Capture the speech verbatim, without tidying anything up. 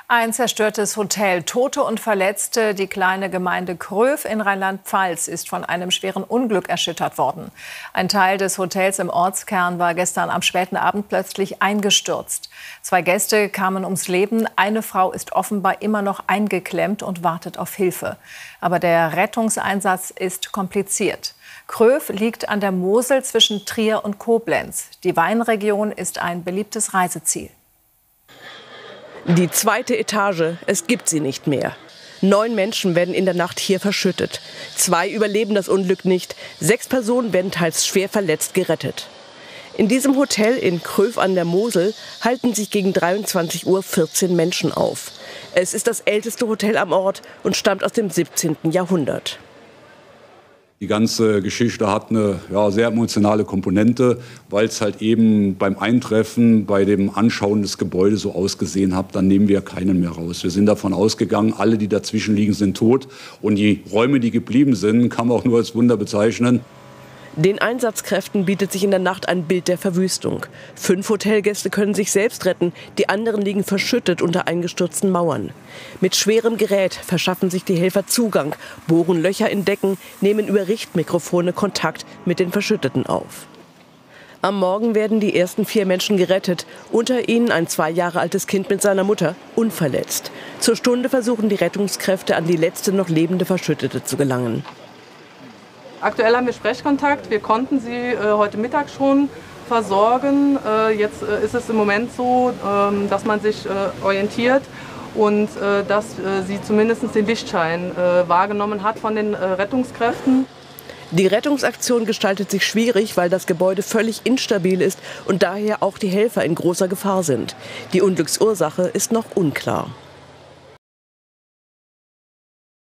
Ein zerstörtes Hotel, Tote und Verletzte. Die kleine Gemeinde Kröv in Rheinland-Pfalz ist von einem schweren Unglück erschüttert worden. Ein Teil des Hotels im Ortskern war gestern am späten Abend plötzlich eingestürzt. Zwei Gäste kamen ums Leben. Eine Frau ist offenbar immer noch eingeklemmt und wartet auf Hilfe. Aber der Rettungseinsatz ist kompliziert. Kröv liegt an der Mosel zwischen Trier und Koblenz. Die Weinregion ist ein beliebtes Reiseziel. Die zweite Etage, es gibt sie nicht mehr. Neun Menschen werden in der Nacht hier verschüttet. Zwei überleben das Unglück nicht. Sechs Personen werden teils schwer verletzt gerettet. In diesem Hotel in Kröv an der Mosel halten sich gegen dreiundzwanzig Uhr vierzehn Menschen auf. Es ist das älteste Hotel am Ort und stammt aus dem siebzehnten Jahrhundert. Die ganze Geschichte hat eine ja, sehr emotionale Komponente, weil es halt eben beim Eintreffen, bei dem Anschauen des Gebäudes so ausgesehen hat, dann nehmen wir keinen mehr raus. Wir sind davon ausgegangen, alle, die dazwischen liegen, sind tot. Und die Räume, die geblieben sind, kann man auch nur als Wunder bezeichnen. Den Einsatzkräften bietet sich in der Nacht ein Bild der Verwüstung. Fünf Hotelgäste können sich selbst retten, die anderen liegen verschüttet unter eingestürzten Mauern. Mit schwerem Gerät verschaffen sich die Helfer Zugang, bohren Löcher in Decken, nehmen über Richtmikrofone Kontakt mit den Verschütteten auf. Am Morgen werden die ersten vier Menschen gerettet, unter ihnen ein zwei Jahre altes Kind mit seiner Mutter, unverletzt. Zur Stunde versuchen die Rettungskräfte, an die letzte noch lebende Verschüttete zu gelangen. Aktuell haben wir Sprechkontakt. Wir konnten sie äh, heute Mittag schon versorgen. Äh, jetzt äh, ist es im Moment so, äh, dass man sich äh, orientiert und äh, dass äh, sie zumindest den Lichtschein äh, wahrgenommen hat von den äh, Rettungskräften. Die Rettungsaktion gestaltet sich schwierig, weil das Gebäude völlig instabil ist und daher auch die Helfer in großer Gefahr sind. Die Unglücksursache ist noch unklar.